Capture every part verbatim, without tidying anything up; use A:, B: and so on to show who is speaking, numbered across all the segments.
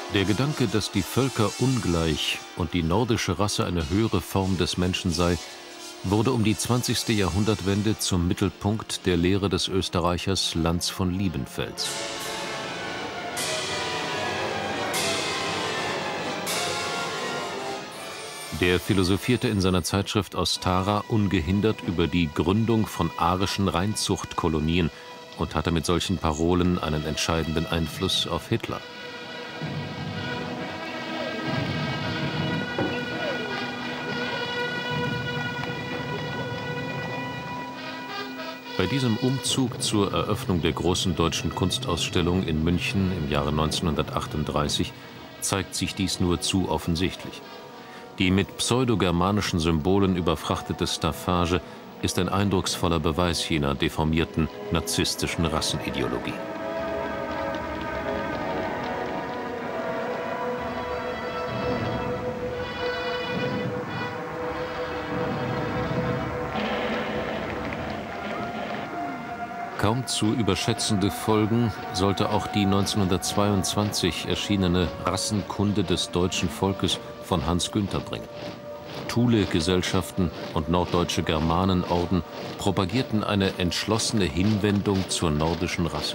A: Der Gedanke, dass die Völker ungleich und die nordische Rasse eine höhere Form des Menschen sei, wurde um die zwanzigste Jahrhundertwende zum Mittelpunkt der Lehre des Österreichers Lanz von Liebenfels. Der philosophierte in seiner Zeitschrift Ostara ungehindert über die Gründung von arischen Reinzuchtkolonien und hatte mit solchen Parolen einen entscheidenden Einfluss auf Hitler. Bei diesem Umzug zur Eröffnung der großen deutschen Kunstausstellung in München im Jahre neunzehnhundertachtunddreißig zeigt sich dies nur zu offensichtlich. Die mit pseudogermanischen Symbolen überfrachtete Staffage ist ein eindrucksvoller Beweis jener deformierten narzisstischen Rassenideologie. Kaum zu überschätzende Folgen sollte auch die neunzehnhundertzweiundzwanzig erschienene Rassenkunde des deutschen Volkes von Hans Günther bringen. Thule-Gesellschaften und norddeutsche Germanenorden propagierten eine entschlossene Hinwendung zur nordischen Rasse.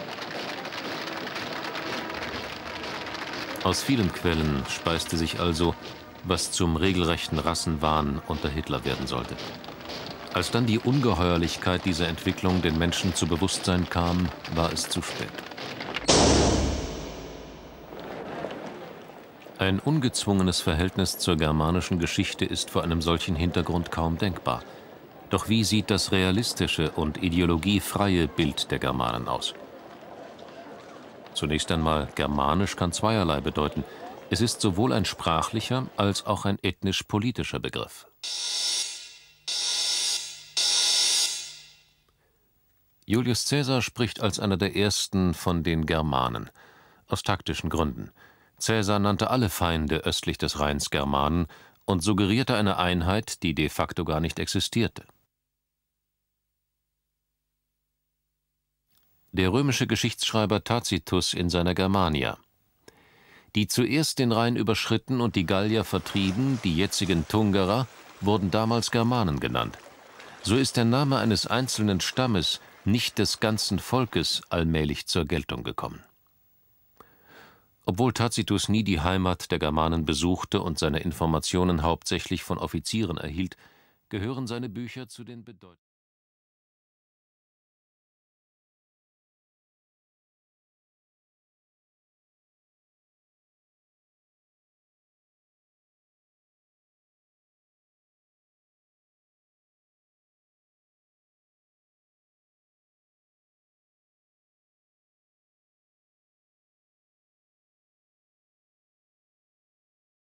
A: Aus vielen Quellen speiste sich also, was zum regelrechten Rassenwahn unter Hitler werden sollte. Als dann die Ungeheuerlichkeit dieser Entwicklung den Menschen zu Bewusstsein kam, war es zu spät. Ein ungezwungenes Verhältnis zur germanischen Geschichte ist vor einem solchen Hintergrund kaum denkbar. Doch wie sieht das realistische und ideologiefreie Bild der Germanen aus? Zunächst einmal, germanisch kann zweierlei bedeuten. Es ist sowohl ein sprachlicher als auch ein ethnisch-politischer Begriff. Julius Caesar spricht als einer der ersten von den Germanen, aus taktischen Gründen. Caesar nannte alle Feinde östlich des Rheins Germanen und suggerierte eine Einheit, die de facto gar nicht existierte. Der römische Geschichtsschreiber Tacitus in seiner Germania: Die zuerst den Rhein überschritten und die Gallier vertrieben, die jetzigen Tungerer, wurden damals Germanen genannt. So ist der Name eines einzelnen Stammes, nicht des ganzen Volkes, allmählich zur Geltung gekommen. Obwohl Tacitus nie die Heimat der Germanen besuchte und seine Informationen hauptsächlich von Offizieren erhielt, gehören seine Bücher zu den bedeutendsten